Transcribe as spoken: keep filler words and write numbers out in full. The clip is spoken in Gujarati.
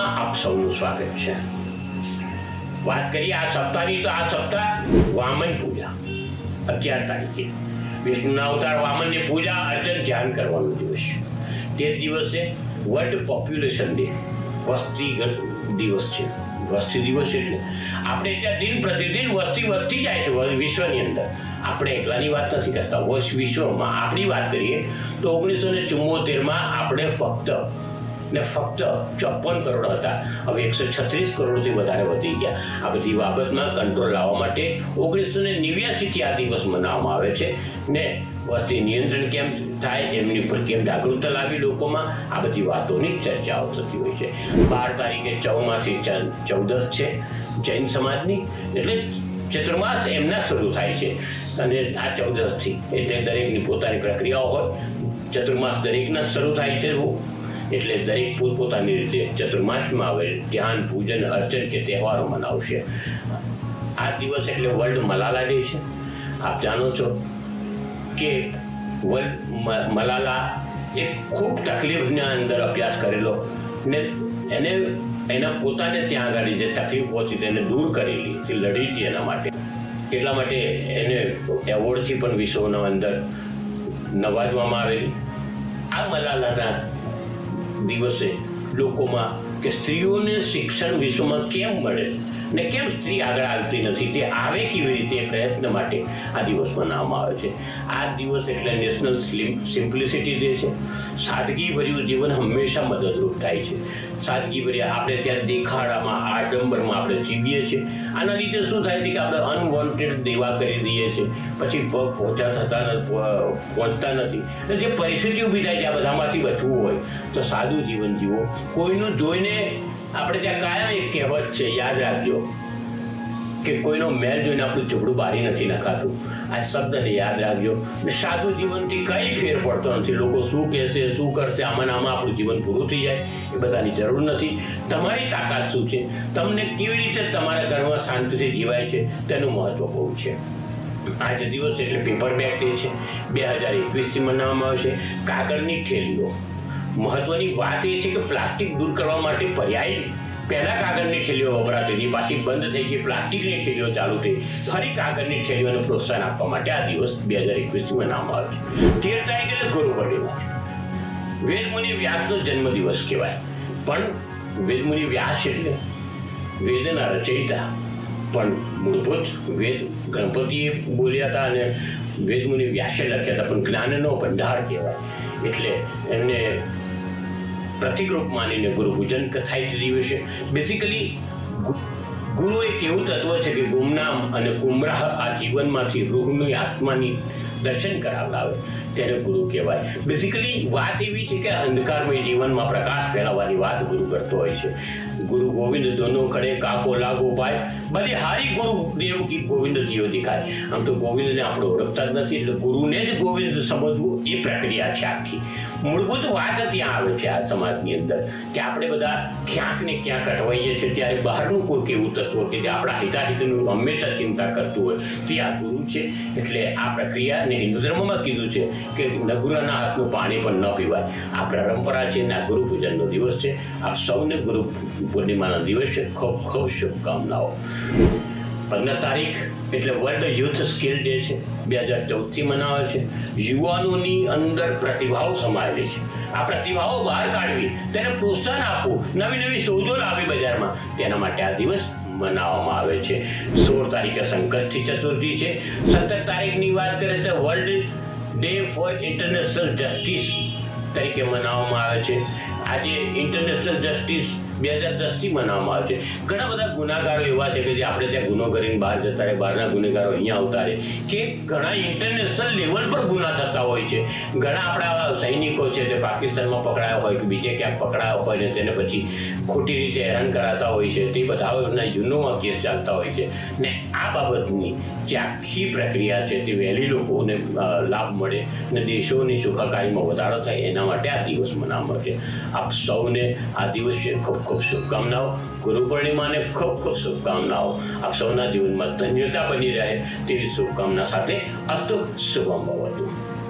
વિડીયોમાં આપ સૌનું સ્વાગત છે। વાત કરીએ આ સપ્તાહની તો આ સપ્તાહ વામન પૂજા અગિયાર તારીખે વિષ્ણુના અવતાર વામનની પૂજા અર્ચન ધ્યાન કરવાનો દિવસ છે। તે દિવસે વર્લ્ડ પોપ્યુલેશન ડે વસ્તી દિવસ છે। વસ્તી દિવસ એટલે આપણે ત્યાં દિન પ્રતિદિન વસ્તી વધતી જાય છે વિશ્વની અંદર। આપણે એકલાની વાત નથી કરતા, વિશ્વમાં આપણી વાત કરીએ તો ઓગણીસો ને ચુમ્મોતેરમાં આપણે ફક્ત ને ફક્ત ચોપન કરોડ હતા, હવે એકસો છત્રીસ કરોડથી વધારે વધી ગયા। આ બધી બાબતમાં કંટ્રોલ લાવવા માટે ઓગણીસો ને નેવ્યાસીથી આ દિવસ મનાવવામાં આવે છે ને વસ્તી નિયંત્રણ કેમ થાય, એમની ઉપર કેમ જાગૃતતા લાવી લોકોમાં, આ બધી વાતોની ચર્ચાઓ થતી હોય છે। બાર તારીખે ચૌમાસી ચૌદસ છે જૈન સમાજની, એટલે ચતુર્માસ એમના શરૂ થાય છે અને આ ચૌદસથી એટલે દરેકની પોતાની પ્રક્રિયાઓ હોય। ચતુર્માસ દરેકના શરૂ થાય છે એટલે દરેક પોતપોતાની રીતે ચતુર્માસમાં આવે ધ્યાન, પૂજન, અર્ચન કે તહેવારો મનાવશે। આ દિવસ એટલે વર્લ્ડ મલાલા ડે છે। આપ જાણો છો કે વર્લ્ડ મલાલા એક ખૂબ તકલીફના અંદર અભ્યાસ કરેલો ને એને એના પોતાને ત્યાં આગળ જે તકલીફ પહોંચી તેને દૂર કરેલી, લડી હતી એના માટે, એટલા માટે એને એવોર્ડથી પણ વિશ્વના અંદર નવાજવામાં આવેલી। આ મલાલાના દિવસે લોકોમાં કે સ્ત્રીઓને શિક્ષણ વિશ્વમાં કેમ મળે ને કેમ સ્ત્રી આગળ આવતી નથી, તે આવે કેવી રીતે, પ્રયત્ન માટે આ દિવસ મનાવવામાં આવે છે। આ દિવસ એટલે નેશનલ સિમ્પ્લિસિટી ડે છે। સાદગીભર્યું જીવન હંમેશા મદદરૂપ થાય છે। સાદગીભર્યા આપણે ત્યાં દેખાડામાં, આડંબરમાં આપણે જીવીએ છીએ। આના લીધે શું થાય છે કે આપણે અનવોન્ટેડ દેવા કરી દઈએ છીએ, પછી પગ પહોંચા થતા પહોંચતા નથી, અને જે પરિસ્થિતિ ઊભી થાય છે આ બધામાંથી બચવું હોય તો સાદું જીવન જીવો। કોઈનું જોઈને આપણે ત્યાં કાયમ એક કહેવત છે, યાદ રાખજો કે કોઈનો મહેલ જોઈને આપણું ઝૂંપડું બારી નથી નખાતું। આ શબ્દને યાદ રાખજો। સાદું જીવનથી કંઈ ફેર પડતો નથી। લોકો શું કહેશે, શું કરશે, આમાં આમાં આપણું જીવન પૂરું થઈ જાય એ બધાની જરૂર નથી। તમારી તાકાત શું છે, તમને કેવી રીતે તમારા ઘરમાં શાંતિથી જીવાય છે તેનું મહત્વ બહુ છે। આજે દિવસ એટલે પેપર બેગ ડે છે, બે હજાર એકવીસથી મનાવવામાં આવશે। કાગળની થેલીઓ, મહત્વની વાત એ છે કે પ્લાસ્ટિક દૂર કરવા માટે પર્યાય પહેલા કાગળની થેલીઓ વપરાતી હતી, પાછી બંધ થઈ ગઈ, પ્લાસ્ટિકની થેલીઓ ચાલુ થઈ, ફરી કાગળની થેલીઓને પ્રોત્સાહન આપવા માટે આ દિવસ બે હજાર એકવીસથી મનાવવામાં આવે છે। તેર તારીખે એટલે ગુરુ પૂર્ણિમા છે। વેદમુનિ વ્યાસનો જન્મદિવસ કહેવાય, પણ વેદમુનિ વ્યાસ એટલે વેદના રચયિતા, પણ મૂળભૂત વેદ ગણપતિએ બોલ્યા હતા અને વેદમુનિ વ્યાસે લખ્યા હતા, પણ જ્ઞાનનો ભંડાર કહેવાય, એટલે એમને પ્રતિક રૂપ માનીને ગુરુ પૂજન થાય તે દિવસે। બેસિકલી ગુરુ એક એવું તત્વ છે કે ગુમનામ અને ગુમરાહ આ જીવનમાંથી રૂહની, આત્માની દર્શન કરાવડાવે, તેને ગુરુ કહેવાય। બેસિકલી વાત એવી છે કે અંધકારમય જીવનમાં પ્રકાશ ફેલાવવાની વાત ગુરુ કરતો હોય છે। ગુરુ ગોવિંદ દોનો ખડે કાકો લાગો પાય, ભલે હારી ગુરુ દેવ કી ગોવિંદ જીવ દેખાય। આમ તો ગોવિંદને આપણે ઓળખતા જ નથી, એટલે ગુરુને જ ગોવિંદ સમજવું એ પ્રક્રિયા છે આખી। મૂળભૂત વાત ત્યાં આવે છે આ સમાજની અંદર કે આપણે બધા ક્યાંક ને ક્યાંક અટવાઈએ છીએ, ત્યારે બહારનું કોઈ કેવું તત્વ કે જે આપણા હિતાહિતનું હંમેશા ચિંતા કરતું હોય તે આ ગુરુ છે। એટલે આ પ્રક્રિયાને હિન્દુ ધર્મમાં કીધું છે કે નગુરાના હાથનું પાણી પણ ન પીવાય। આ પરંપરા છે ને આ ગુરુ પૂજનનો દિવસ છે। આપ સૌને ગુરુ પૂર્ણિમાના દિવસે ખૂબ ખૂબ શુભકામનાઓ। પંદર તારીખ એટલે વર્લ્ડ યુથ સ્કિલ ડે છે, બે હજાર ચૌદથી મનાવે છે। યુવાનોની અંદર પ્રતિભાઓ સમાયેલી છે, આ પ્રતિભાઓ બહાર કાઢવી, તેને પ્રોત્સાહન આપવું, નવી નવી શોધો લાવી બજારમાં, તેના માટે આ દિવસ મનાવવામાં આવે છે। સોળ તારીખે સંકષ્ટી ચતુર્થી છે। સત્તર તારીખની વાત કરીએ તો world day for international justice તરીકે મનાવવામાં આવે છે। આજે ઇન્ટરનેશનલ જસ્ટિસ બે હજાર દસથી મનાવવામાં આવે છે। ઘણા બધા ગુનાગારો એવા છે કે જે આપણે ત્યાં ગુનો કરીને બહાર જતા રહે, બહારના ગુનેગારો અહીંયા આવતા રહે, કે ઘણા ઇન્ટરનેશનલ લેવલ પર ગુના થતા હોય છે। ઘણા આપણા સૈનિકો છે તે પાકિસ્તાનમાં પકડાયા હોય કે બીજે ક્યાંક પકડાયા હોય ને તેને પછી ખોટી રીતે હેરાન કરાતા હોય છે, તે બધાના યુનોમાં કેસ ચાલતા હોય છે ને આ બાબતની જે આખી પ્રક્રિયા છે તે વહેલી લોકોને લાભ મળે ને દેશોની સુખાકારીમાં વધારો થાય, એના માટે આ દિવસ મનાવવામાં આવે છે। આપ સૌને આ દિવસ છે ખૂબ ખૂબ શુભકામનાઓ। ગુરુ પૂર્ણિમાને ખૂબ ખૂબ શુભકામનાઓ। આપ સૌના જીવનમાં ધન્યતા બની રહે તેવી શુભકામના સાથે અસ્તુ શુભમ ભવતુ।